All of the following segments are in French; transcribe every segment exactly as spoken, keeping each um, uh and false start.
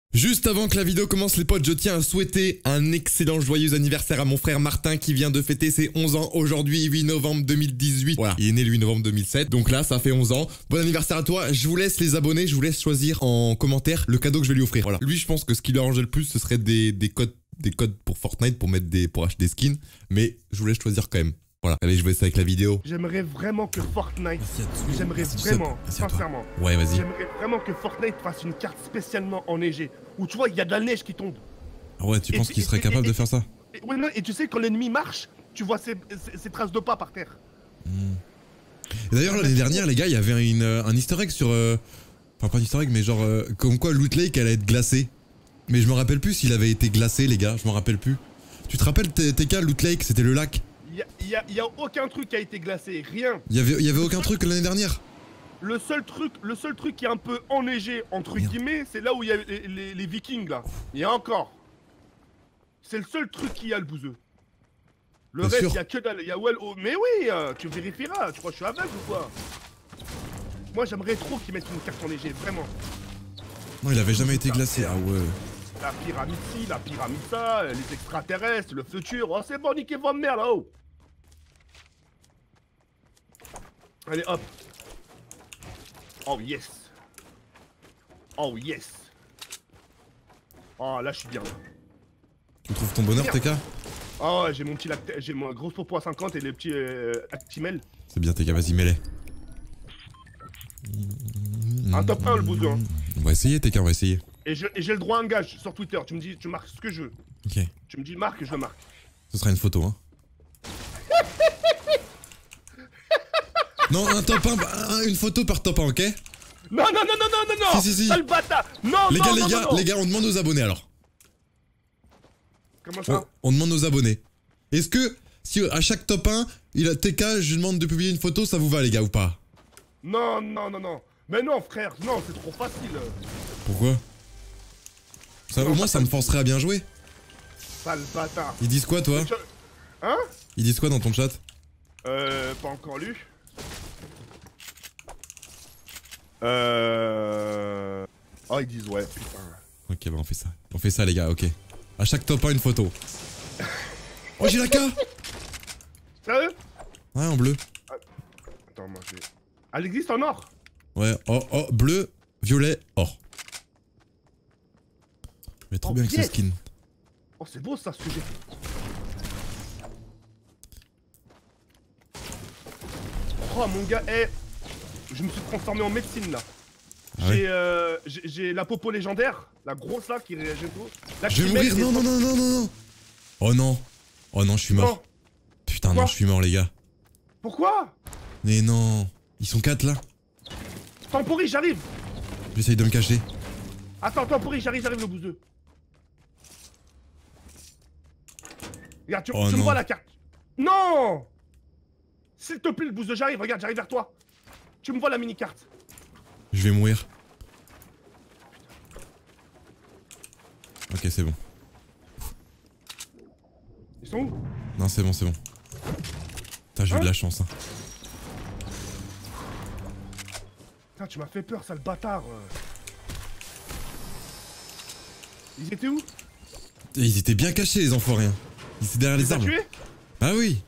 Juste avant que la vidéo commence les potes, je tiens à souhaiter un excellent joyeux anniversaire à mon frère Martin qui vient de fêter ses onze ans aujourd'hui, huit novembre deux mille dix-huit. Voilà, il est né le huit novembre deux mille sept, donc là ça fait onze ans. Bon anniversaire à toi, je vous laisse les abonnés, je vous laisse choisir en commentaire le cadeau que je vais lui offrir. Voilà, lui je pense que ce qui lui arrangeait le plus ce serait des, des codes des codes pour Fortnite pour mettre des pour acheter des skins, mais je vous laisse choisir quand même. Voilà, allez, je vais essayer avec la vidéo. J'aimerais vraiment que Fortnite, j'aimerais vraiment, sincèrement, ouais, vas-y. J'aimerais vraiment que Fortnite fasse une carte spécialement enneigée, où tu vois, il y a de la neige qui tombe. Ah ouais, tu et penses qu'il serait et, capable et, de faire ça? et, Ouais, non, et tu sais, quand l'ennemi marche, tu vois ses, ses, ses traces de pas par terre. Hmm. D'ailleurs, l'année dernière, les gars, il y avait une, un easter egg sur... Euh... Enfin, pas un easter egg, mais genre, euh, comme quoi Loot Lake allait être glacé. Mais je me rappelle plus s'il avait été glacé, les gars, je me rappelle plus. Tu te rappelles, T K, Loot Lake, c'était le lac? Y'a y a, y a aucun truc qui a été glacé, rien. Il y avait, y avait aucun truc l'année dernière. Le seul truc, le seul truc qui est un peu enneigé entre Merde. guillemets, c'est là où il y a les, les, les Vikings là. Il y a encore. C'est le seul truc qu'il y a le bouseux. Le Bien reste, il y a que dalle. Y a well, oh, mais oui, euh, tu vérifieras. Tu crois que je suis aveugle ou quoi? Moi, j'aimerais trop qu'ils mettent une carte enneigée, vraiment. Non, il avait jamais été glacé. Ah ouais. La pyramide ci, la pyramide ça, les extraterrestres, le futur. Oh, c'est bon, niquez votre mère là, oh. Allez, hop. Oh yes. Oh yes. Oh là, je suis bien. Tu trouves ton bonheur, T K? Oh ouais, j'ai mon petit lacté, j'ai mon gros popo à cinquante et les petits euh, Actimel. C'est bien, T K, vas-y, mets-les. Un top un, le bouseux. Hein. On va essayer, T K, on va essayer. Et j'ai je, le droit à un gage sur Twitter. Tu me dis, tu marques ce que je veux. Ok. Tu me dis marque et je le marque. Ce sera une photo, hein. Non, un top un, un, une photo par top un, ok? Non, non, non, non, non, non, non. Si, si, si. Sale bâtard. Non, les non, gars, non, les non, gars, non, non. les gars, on demande aux abonnés alors. Comment ça? On, on demande aux abonnés. Est-ce que, si à chaque top un, il a T K, je lui demande de publier une photo, ça vous va, les gars, ou pas? Non, non, non, non. Mais non, frère, non, c'est trop facile. Pourquoi? Ça, au moins, ça me forcerait à bien jouer. Sale bâtard. Ils disent quoi, toi? Hein? Ils disent quoi dans ton chat? Euh, pas encore lu. Euh... Oh, ils disent ouais, putain. Ok, bah on fait ça. On fait ça, les gars, ok. À chaque top un, une photo. Oh, j'ai la K! Sérieux? Ouais, en bleu. Attends, moi je vais... Elle existe en or? Ouais, oh, oh, bleu, violet, or. Mais trop oh, bien avec yes. ce skin. Oh, c'est beau ça, ce que j'ai fait. Oh, mon gars, eh... Je me suis transformé en médecine, là. Ah j'ai ouais. euh, j'ai la popo légendaire, la grosse là qui réagit tout. Là, je vais mourir, non, non, non, non, non, non. Oh non. Oh non, je suis mort. Non. Putain, Pourquoi? Non, je suis mort, les gars. Pourquoi? Mais non. Ils sont quatre là. Temporis, j'arrive. J'essaye de me cacher. Attends, Temporis, j'arrive, j'arrive le bouseux. Regarde, tu, oh tu me vois la carte. Non. S'il te plaît, le bouseux, j'arrive, regarde, j'arrive vers toi. Tu me vois la mini-carte. Je vais mourir. Ok, c'est bon. Ils sont où? Non, c'est bon, c'est bon. Putain, j'ai eu de la chance, hein. Putain, tu m'as fait peur, sale bâtard. Ils étaient où? Et ils étaient bien cachés, les enfoirés. Hein. Ils étaient derrière les arbres. Tué? Ah oui.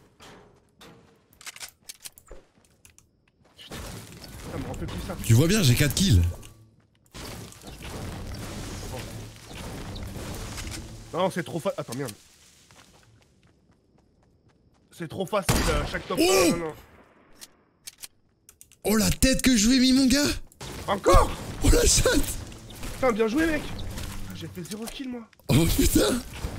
Tu vois bien, j'ai quatre kills. Non, c'est trop facile. Attends, merde. C'est trop facile à chaque top. Oh, non, non. Oh la tête que je lui ai mis, mon gars. Encore? Oh la chatte. Putain, bien joué, mec. J'ai fait zéro kill, moi. Oh putain.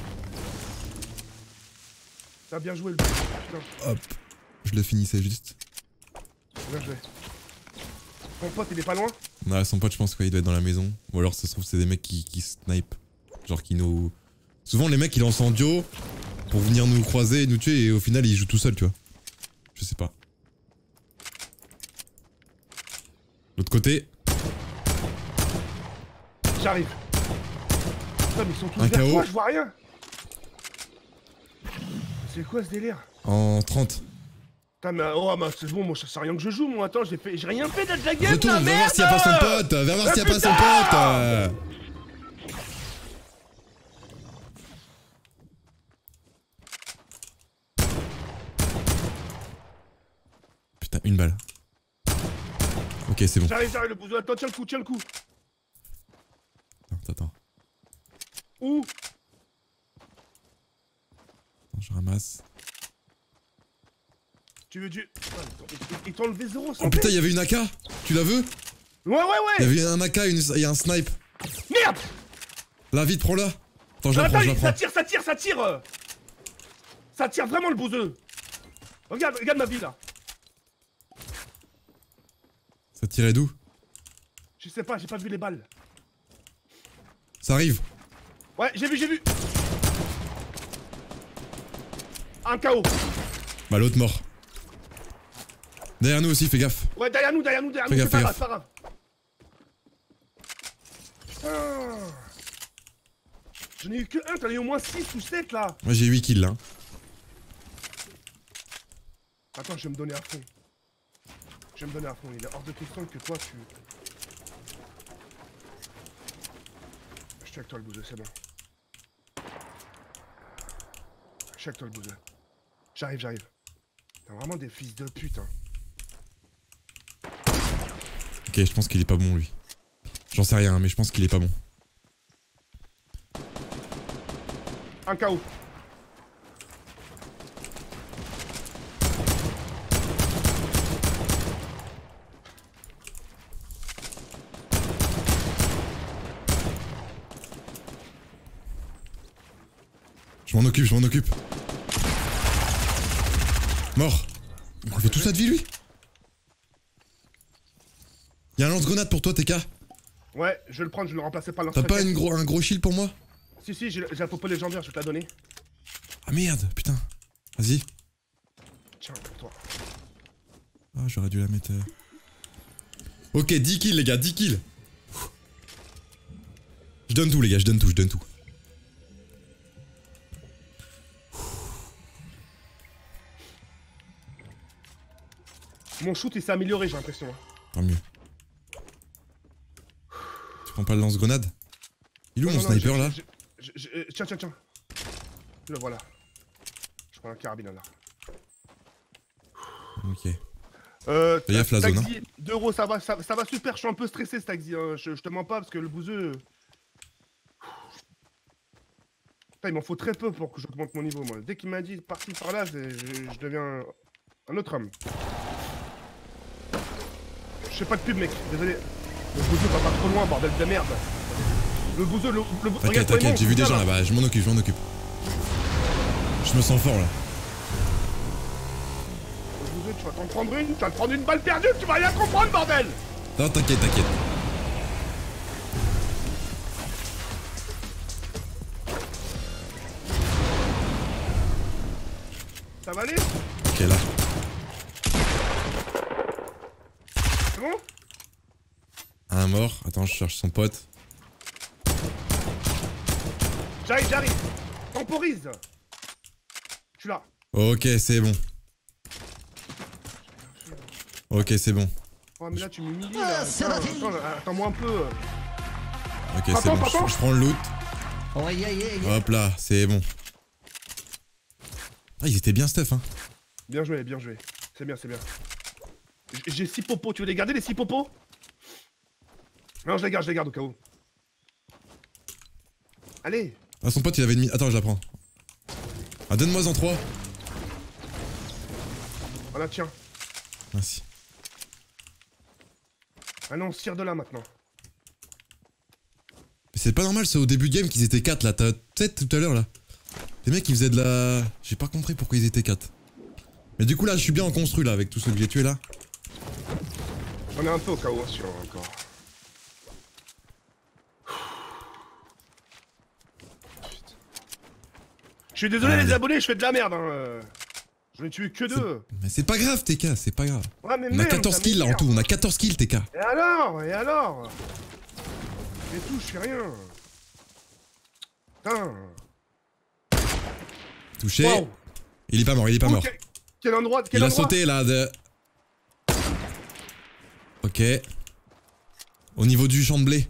T'as bien joué, le putain. Hop. Je le finissais juste. Bien joué. Ton pote, il est pas loin? Non, son pote, je pense qu'il doit être dans la maison. Ou alors, ça se trouve, c'est des mecs qui, qui snipe. Genre, qui nous... Souvent, les mecs, ils lancent en duo pour venir nous croiser et nous tuer, et au final, ils jouent tout seuls, tu vois. Je sais pas. L'autre côté. J'arrive. Putain, mais ils sont tous vers toi, je vois rien. C'est quoi ce délire? En trente. Putain, mais oh, bah, c'est bon, moi, ça sert à rien que je joue, moi. Attends, j'ai fait... j'ai rien fait de la game, Retourne, là, va merde. voir s'il y a pas son pote. Va voir s'il y a pas son pote. une balle. Ok, c'est bon. J'arrive, j'arrive, le bouseux. Attends, tiens le coup, tiens le coup. Attends, attends. Où? Attends, je ramasse. Tu veux du... Il t'a enlevé zéro, Oh putain, il y avait une A K. Tu la veux? Ouais, ouais, ouais. Il y avait un A K, une... il y a un snipe. Merde. Là, vite, prends-la. Attends, je la Attends, prends, je la ça prends. tire, ça tire, ça tire. Ça tire vraiment le bouseux. Regarde, regarde ma vie là. Ça tirait d'où? Je sais pas, j'ai pas vu les balles. Ça arrive. Ouais, j'ai vu, j'ai vu. Un K O. Bah, l'autre mort. Derrière nous aussi, fais gaffe. Ouais, derrière nous, derrière nous, derrière Fais nous, gaffe, c'est pas fais grave, c'est pas grave. Ah. J'en ai eu que un, t'en as eu au moins six ou sept là. Moi, j'ai huit kills là. Attends, je vais me donner à fond. Je vais me donner à fond, il est hors de question que toi tu... Je suis avec toi le bouseux, c'est bon. Je suis avec toi le bouseux. J'arrive, j'arrive. T'as vraiment des fils de pute, hein. Ok, je pense qu'il est pas bon lui. J'en sais rien, mais je pense qu'il est pas bon. Un K O. Je m'en occupe, je m'en occupe. Mort. Il m'a enlevé tout ça de vie lui. Y'a un lance-grenade pour toi, T K. Ouais, je vais le prendre, je vais le remplacer par T'as lance-roquette. pas une gros, un gros shield pour moi? Si, si, j'ai j'ai un popo légendaire, je vais te la donner. Ah merde, putain. Vas-y. Tiens, pour toi. Ah, j'aurais dû la mettre... euh. Ok, dix kills les gars, dix kills. Je donne tout les gars, je donne tout, je donne tout. Mon shoot il s'est amélioré, j'ai l'impression. hein. Tant mieux. Tu prends pas le lance-grenade? Il est où Non, mon non, non, sniper j'ai- là? j'ai- j'ai- j'ai- Tiens, tiens, tiens. Le voilà. Je prends un carabine là. Ok. Euh, Fais gaffe, la zone, Taxi, deux euros, ça va, ça, ça va super, je suis un peu stressé ce taxi, hein. je, je te mens pas parce que le bouseux... Putain, il m'en faut très peu pour que j'augmente mon niveau moi. Dès qu'il m'a dit parti par là, je, je deviens un autre homme. Je fais pas de pub mec, désolé. Le bouseux va pas trop loin, bordel de merde. Le bouseux, le... le T'inquiète, t'inquiète, j'ai vu des gens là-bas, je m'en occupe, je m'en occupe. Je me sens fort là. Le bouseux, tu vas t'en prendre une, tu vas te prendre une balle perdue, tu vas rien comprendre bordel. Non, t'inquiète, t'inquiète. Ça va aller? Ok, là. C'est bon? Un mort. Attends, je cherche son pote. J'arrive, j'arrive. Temporise. Je suis là. Ok, c'est bon. Ok, c'est bon. Oh mais là tu m'humilies là. Attends, attends, attends-moi un peu. Ok, c'est Attends, bon. attends. Je, je prends le loot. Oh, yeah, yeah, yeah. Hop là, c'est bon. Ah, ils étaient bien stuff, hein. Bien joué, bien joué. C'est bien, c'est bien. J- J'ai six popos, tu veux les garder les six popos? Non, je les garde, je les garde au cas où. Allez. Ah, son pote, il avait une... mi- Attends, je la prends. Ah, donne-moi en trois. Voilà, tiens. Merci. Allez, on se tire de là maintenant. Mais c'est pas normal, c'est au début de game qu'ils étaient quatre là. T'as peut-être tout à l'heure là. Les mecs ils faisaient de la... J'ai pas compris pourquoi ils étaient quatre. Mais du coup là je suis bien en construit là avec tous ceux que j'ai tués là. J'en ai un peu au cas où sur encore. Putain. Je suis désolé Allez. les abonnés, je fais de la merde hein. euh. J'en ai tué que deux. Mais c'est pas grave T K, c'est pas grave. Ouais mais On a merde, quatorze ça kills là en m'énerve. tout, on a quatorze kills T K. Et alors? Et alors? Et tout, je fais rien. Putain. Touché. Wow. Il est pas mort, il est pas Oh, mort. quel, quel endroit? Quel Il a endroit? sauté là de... Ok. Au niveau du champ de blé.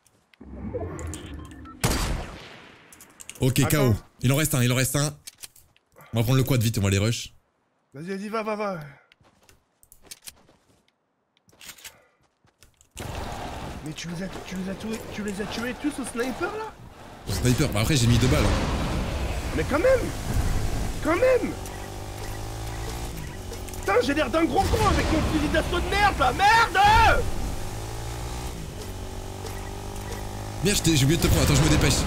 Ok, K O. Attends. Il en reste un, il en reste un. On va prendre le quad vite, on va les rush. Vas-y, vas-y, va, va, va. Mais tu les as, tu les as tués, tu les as tués tous au sniper là? Au sniper, bah après j'ai mis deux balles. Mais quand même! Quand même! Putain, j'ai l'air d'un gros con avec mon fusil d'assaut de merde là! Merde! Merde, j'ai oublié de te prendre, attends, je me dépêche.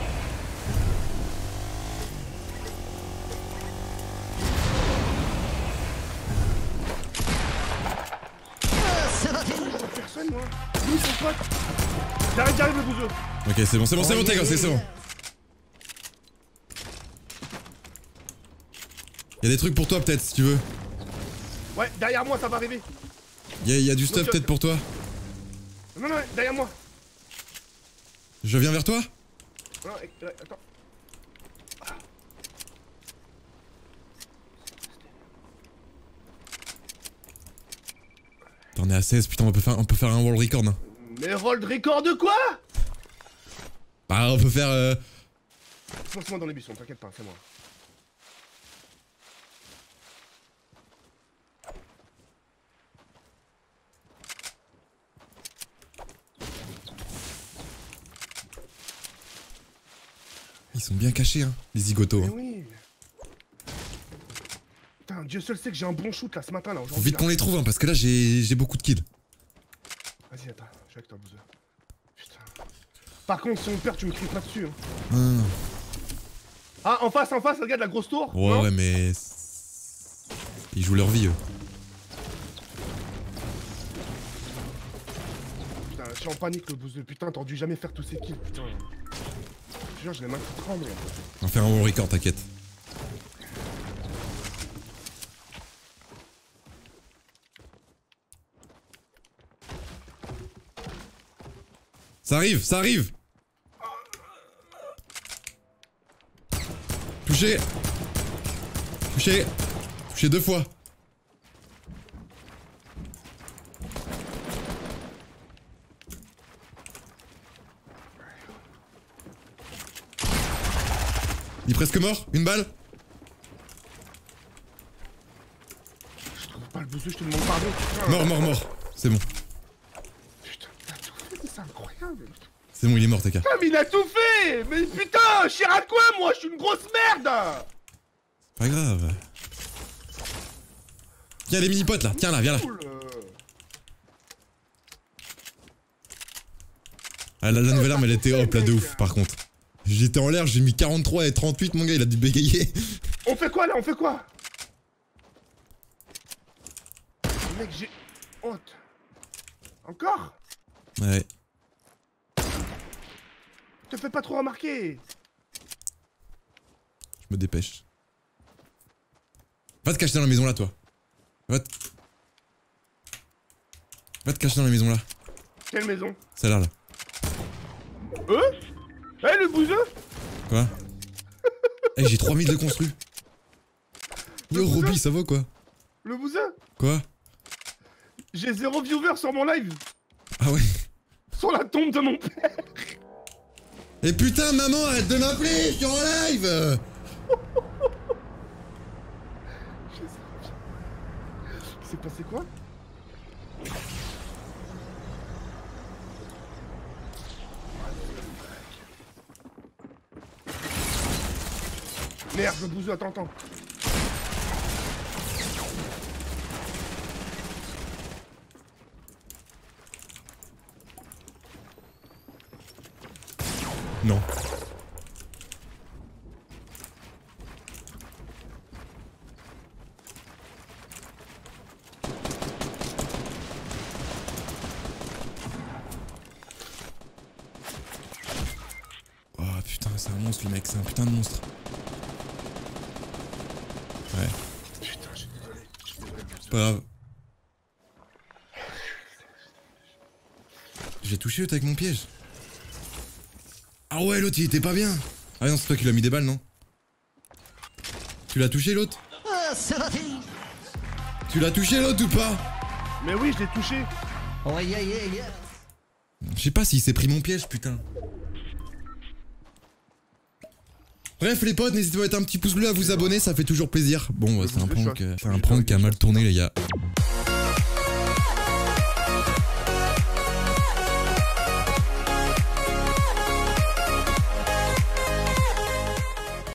Personne moi. Lui son pote. J'arrive, j'arrive le bouseux. Ok, c'est bon, c'est bon, c'est bon, t'es gars, c'est bon. Y'a des trucs pour toi peut-être si tu veux. Ouais, derrière moi ça va arriver. Y'a y a du stuff peut-être pour toi. Non, non, derrière moi. Je viens vers toi? Non, attends. T'en es à seize, putain, on peut faire, on peut faire un world record. Hein. Mais world record de quoi? Bah, on peut faire. Euh... Fonce-moi dans les buissons, t'inquiète pas, c'est moi. Ils sont bien cachés, hein, les zigotos. Mais hein. oui. Putain, Dieu seul sait que j'ai un bon shoot là ce matin là. Faut vite qu'on les trouve, hein, parce que là j'ai beaucoup de kills. Vas-y, attends, je suis avec toi, bouseux. Putain. Par contre, si on perd, tu me cries pas dessus. Hein. Ah. Ah, en face, en face, regarde la grosse tour. Ouais, non ouais, mais. Ils jouent leur vie, eux. Putain, je suis en panique, le bouseux. Putain, t'aurais dû jamais faire tous ces kills, putain. Je te jure, j'ai les mains qui tremblent. On va faire un bon record, t'inquiète. Ça arrive, ça arrive. Touché. Touché. Touché deux fois. Il est presque mort. Une balle. Je trouve pas le bouseux, je te demande pardon. Putain. Mort, mort, mort. C'est bon. Putain, t'as tout fait, c'est incroyable. C'est bon, il est mort, Taka. Putain, mais il a tout fait. Mais putain, je suis à quoi, moi? Je suis une grosse merde. Pas grave. Tiens, les mini-potes, là. Tiens, là, viens là. Ah, la, la nouvelle arme, elle était hop, là, de ouf, par contre. J'étais en l'air, j'ai mis quarante-trois et trente-huit, mon gars, il a dû bégayer. On fait quoi, là? On fait quoi? Mec, j'ai honte. Encore? Ouais. Te fais pas trop remarquer. Je me dépêche. Va te cacher dans la maison là, toi. Va te... Va te cacher dans la maison là. Quelle maison? Celle-là, là. Euh Eh, hey, le bouseux? Quoi? Eh, hey, j'ai trois mille de construit. Yo, Roby, ça va quoi? Le bouseux? Quoi? J'ai zéro viewer sur mon live. Ah ouais? Sur la tombe de mon père. Et putain, maman, arrête de m'appeler sur un live. Il s'est passé quoi? Merde, le bouseux, attends, attends. Non. Oh putain, c'est un monstre le mec, c'est un putain de monstre. Ouais. Putain, je suis désolé. Je suis désolé. C'est pas grave. J'ai touché l'autre avec mon piège. Ah ouais, l'autre il était pas bien. Ah non, c'est toi qui lui as mis des balles, non? Tu l'as touché l'autre? Ah, c'est parti. Tu l'as touché l'autre ou pas? Mais oui, je l'ai touché. Oh, yeah, yeah, yeah. Je sais pas s'il s'est pris mon piège, putain. Bref les potes, n'hésitez pas à mettre un petit pouce bleu, à vous abonner, ça fait toujours plaisir. Bon, bah, c'est un prank, euh, c'est un prank qui a mal tourné les gars.